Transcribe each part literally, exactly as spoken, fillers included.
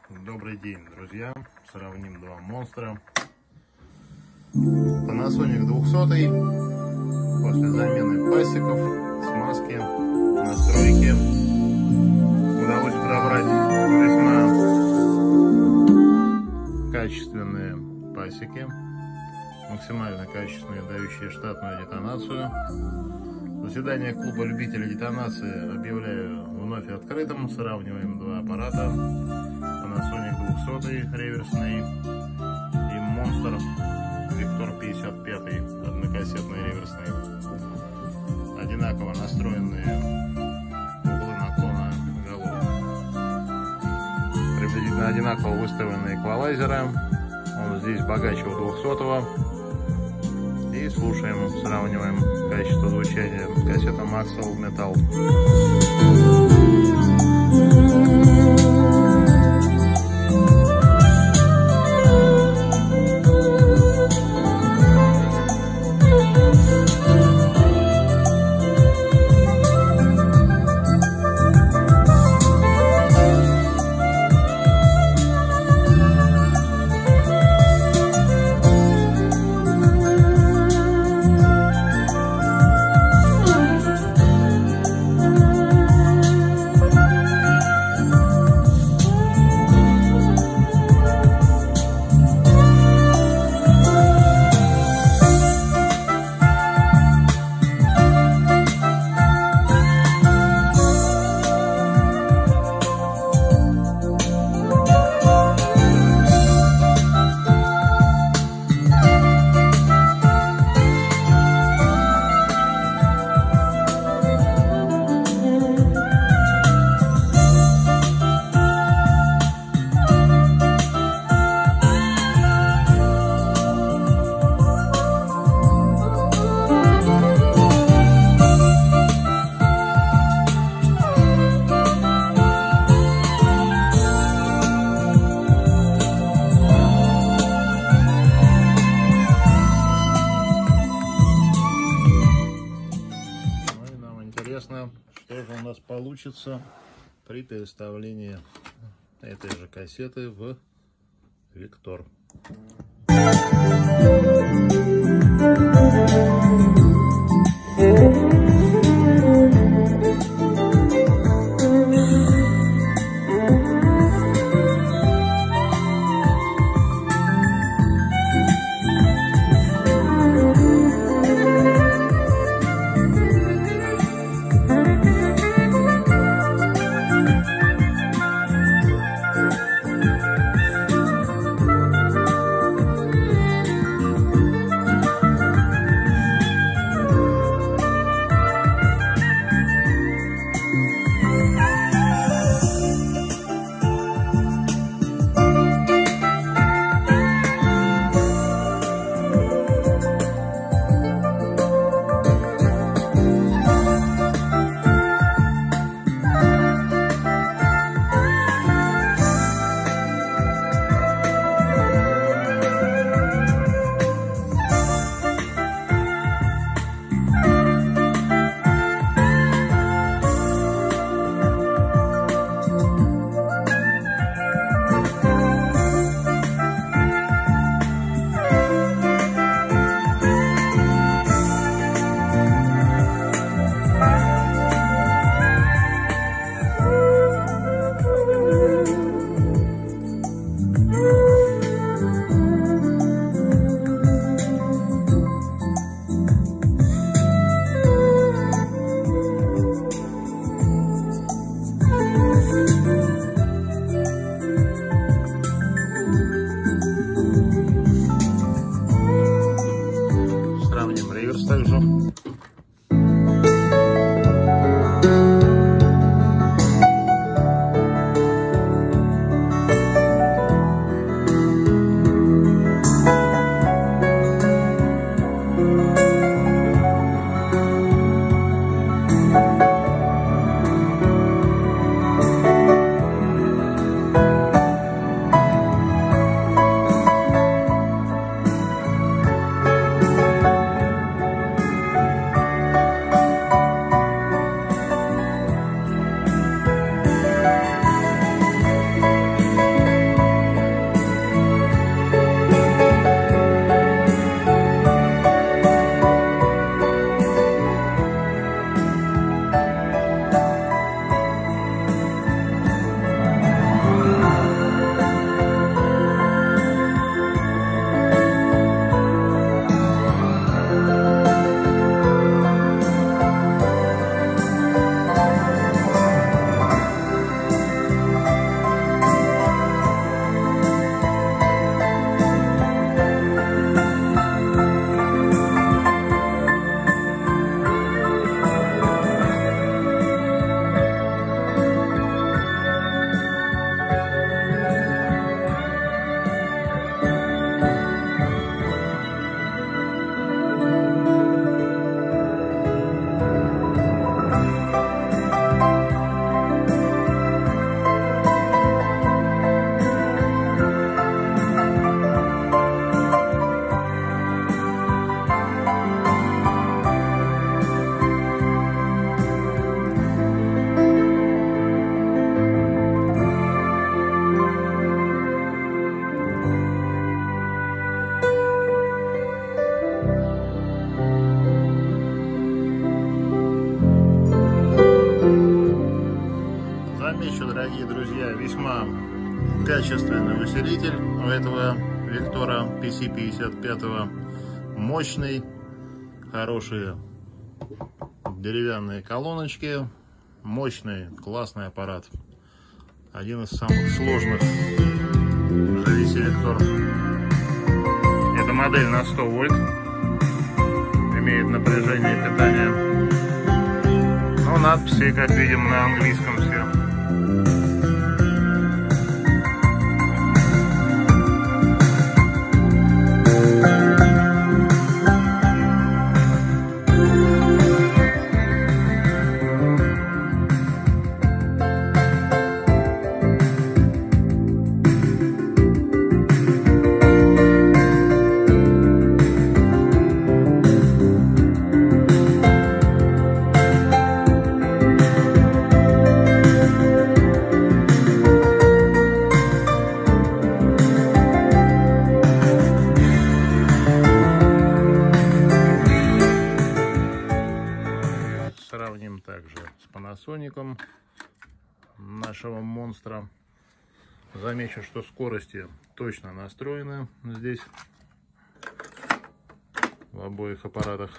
Добрый день, друзья! Сравним два монстра. Panasonic двухсотый. После замены пасеков, смазки, настройки удалось подобрать весьма качественные пасеки, максимально качественные, дающие штатную детонацию. Заседание клуба любителей детонации объявляю вновь открытым. Сравниваем два аппарата: Panasonic двухсотый реверсный и Monster Victor пятьдесят пятый однокассетный реверсный. Одинаково настроенные углы наклона голов, приблизительно одинаково выставленные эквалайзеры. Он здесь богаче у двухсотого. И слушаем, сравниваем качество звучания. Кассета Maxell Metal. Интересно, что же у нас получится при переставлении этой же кассеты в Victor. весьма качественный усилитель у этого Виктора пи си пятьдесят пять. Мощный, хорошие деревянные колоночки, мощный, классный аппарат. Один из самых сложных Живи Виктор. Это модель на сто вольт, имеет напряжение питания. Но надписи, как видим, на английском все. Сравним также с Panasonic нашего монстра. Замечу, что скорости точно настроены здесь в обоих аппаратах.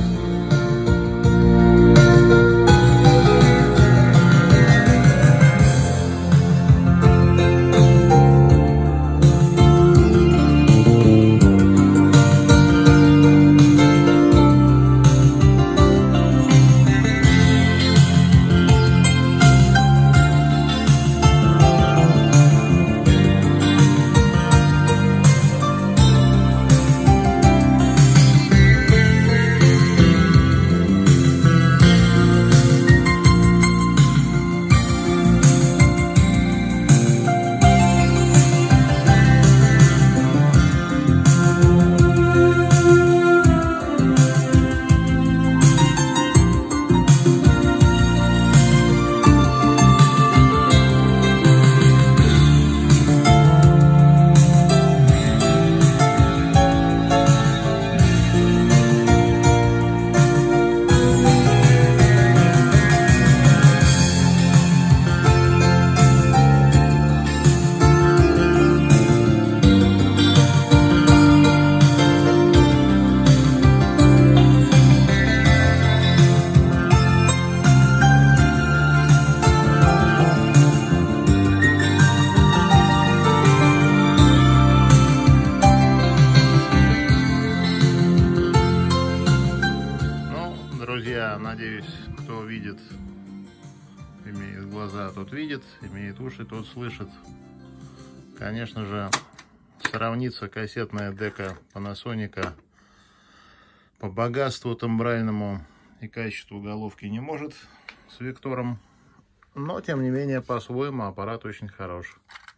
Друзья, надеюсь, кто видит, имеет глаза, тот видит, имеет уши, тот слышит. Конечно же, сравнится кассетная дека Panasonic по богатству тембральному и качеству головки не может с Виктором, но тем не менее по-своему аппарат очень хорош.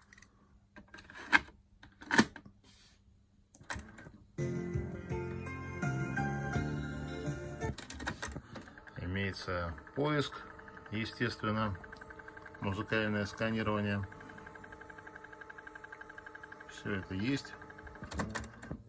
Имеется поиск, естественно, музыкальное сканирование. Все это есть.